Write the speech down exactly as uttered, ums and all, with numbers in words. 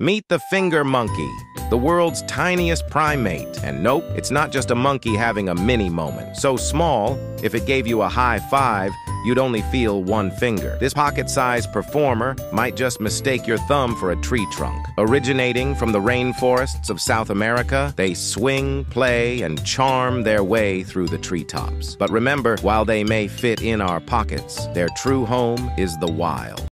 Meet the finger monkey, the world's tiniest primate. And nope, it's not just a monkey having a mini moment. So small, if it gave you a high five, you'd only feel one finger. This pocket-sized performer might just mistake your thumb for a tree trunk. Originating from the rainforests of South America, they swing, play, and charm their way through the treetops. But remember, while they may fit in our pockets, their true home is the wild.